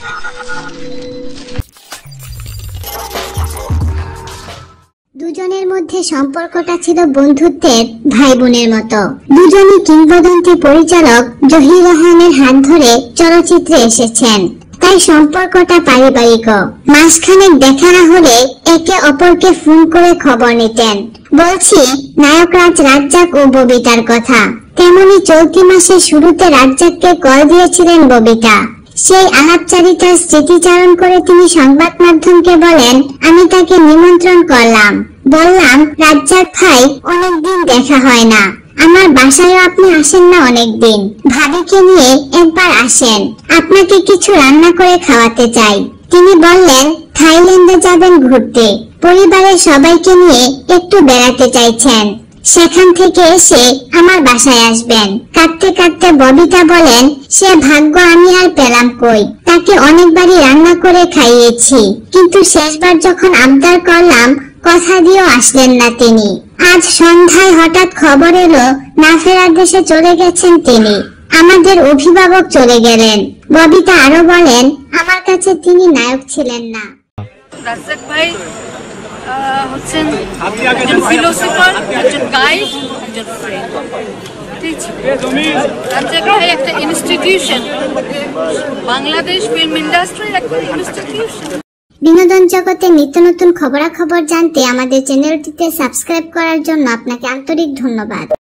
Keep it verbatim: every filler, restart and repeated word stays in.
দুজনের মধ্যে সম্পর্কটা ছিল বন্ধুত্বের ভাই বোনের মতো। দুজনই কিংবদন্তি পরিচালক জহির রায়হানের হাত ধরে চলচ্চিত্রে এসেছেন, তাই সম্পর্কটা পারিবারিক। মাসখানেক দেখা না হলে একে অপরকে ফোন করে খবর নিতেন। বলছি নায়করাজ রাজ্জাক ও ববিতার কথা। তেমনি চলতি মাসের শুরুতে রাজ্জাককে কল দিয়েছিলেন ববিতা। সেই আলাপচারিতার স্মৃতিচারণ করে তিনি সংবাদ মাধ্যমকে বলেন, আমি তাকে নিমন্ত্রণ করলাম, বললাম রাজ্জাক ভাই অনেকদিন দেখা হয় না, আমার বাসায় আপনি আসেন না অনেকদিন, ভাবিকে নিয়ে একবার আসেন, আপনাকে কিছু রান্না করে খাওয়াতে চাই। তিনি বললেন থাইল্যান্ডে যাবেন ঘুরতে, পরিবারের সবাইকে নিয়ে একটু বেড়াতে চাইছেন, সেখান থেকে এসে আমার বাসায় আসবেন। কাঁদতে কাঁদতে ববিতা বলেন, সে ভাগ্য আমি আর পেলাম কই, তাকে অনেকবারই রান্না করে খাইয়েছি, কিন্তু শেষবার যখন আবদার করলাম কথা দিয়েও আসলেন না তিনি। আজ সন্ধ্যায় হঠাৎ খবর এলো না ফেরার দেশে চলে গেছেন তিনি, আমাদের অভিভাবক চলে গেলেন। ববিতা আরো বলেন, আমার কাছে তিনি নায়ক ছিলেন না। রাজ্জাক ভাই হচ্ছেন একজন ফিলোসফার, একজন গাইড, একজন ফ্রেন্ড। রাজ্জাক ভাই একটা ইনস্টিটিউশন, বাংলাদেশ ফিল্ম ইন্ডাস্ট্রির একটা ইনস্টিটিউশন। বিনোদন জগতের নিত্য নতুন খবরাখবর জানতে আমাদের চ্যানেলটিতে সাবস্ক্রাইব করার জন্য আপনাকে আন্তরিক ধন্যবাদ।